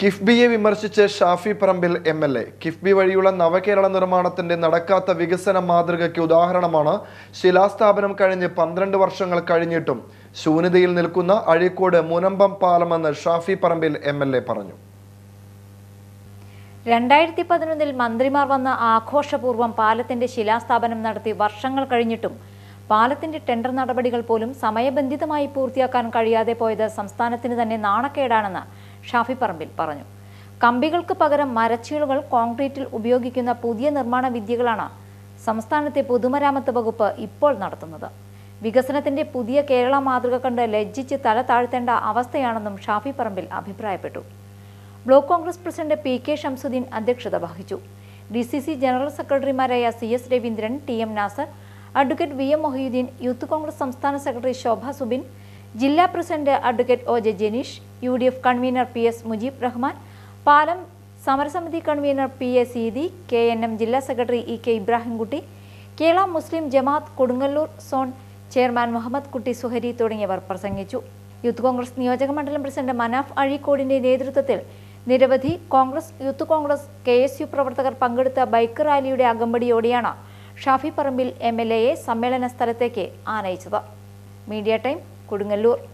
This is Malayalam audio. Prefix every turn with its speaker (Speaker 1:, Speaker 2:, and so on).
Speaker 1: കിഫ്ബിയെ വിമർശിച്ച് ഷാഫി പറമ്പിൽ MLA. കിഫ്ബി വഴിയുള്ള നവകേരള നിർമ്മാണത്തിന്റെ നടക്കാത്ത വികസന മാതൃകയ്ക്ക് ഉദാഹരണമാണ് ശിലാസ്ഥാപനം കഴിഞ്ഞ് 12 വർഷങ്ങൾ കഴിഞ്ഞിട്ടും ശൂന്യതയിൽ നിൽക്കുന്ന അഴീക്കോട് മുനമ്പം പാലമെന്ന് ഷാഫി പറമ്പിൽ MLA പറഞ്ഞു.
Speaker 2: 2011-ൽ മന്ത്രിമാർ വന്ന ആഘോഷപൂർവ്വം പാലത്തിന്റെ ശിലാസ്ഥാപനം നടത്തി വർഷങ്ങൾ കഴിഞ്ഞിട്ടും പാലത്തിന്റെ ടെൻഡർ നടപടികൾ പോലും സമയബന്ധിതമായി പൂർത്തിയാക്കാൻ കഴിയാതെ പോയത് സംസ്ഥാനത്തിന് തന്നെ നാണക്കേടാണെന്ന് ഷാഫി പറമ്പിൽ പറഞ്ഞു. കമ്പികൾക്ക് പകരം മരച്ചീളുകൾ കോൺക്രീറ്റിൽ ഉപയോഗിക്കുന്ന പുതിയ നിർമ്മാണ വിദ്യകളാണ് സംസ്ഥാനത്തെ പൊതുമരാമത്ത് വകുപ്പ് ഇപ്പോൾ നടത്തുന്നത്. വികസനത്തിന്റെ പുതിയ കേരള മാതൃക കണ്ട് ലജ്ജിച്ച് തല താഴ്ത്തേണ്ട അവസ്ഥയാണെന്നും ഷാഫി പറമ്പിൽ അഭിപ്രായപ്പെട്ടു. Block Congress president PK Shamsuddin അധ്യക്ഷത വഹിച്ചു. DCC ജനറൽ സെക്രട്ടറിമാരായ CS Raveendran, TM Nasar, advocate VM Mohideen, youth Congress സംസ്ഥാന സെക്രട്ടറി ശോഭ സുബിൻ, ജില്ലാ president advocate OJ Janeesh, UDF convener PS Mujeeb Rahman, പാലം സമരസമിതി കൺവീനർ PA സീതി, KNM ജില്ലാ secretary EK Ibrahimkutty, Kerala Muslim Jamaath Kodungallur zone chairman Muhammad Kutty Suhari തുടങ്ങിയവർ പ്രസംഗിച്ചു. യൂത്ത് കോൺഗ്രസ് നിയോജക മണ്ഡലം പ്രസിഡന്റ് മനാഫ് അഴീക്കോടിന്റെ നേതൃത്വത്തിൽ നിരവധി കോൺഗ്രസ്, യൂത്ത് കോൺഗ്രസ്, KSU പ്രവർത്തകർ പങ്കെടുത്ത ബൈക്ക് റാലിയുടെ അകമ്പടിയോടെയാണ് ഷാഫി പറമ്പിൽ MLAയെ സമ്മേളന സ്ഥലത്തേക്ക് ആനയിച്ചത്. Media time, Kodungallur.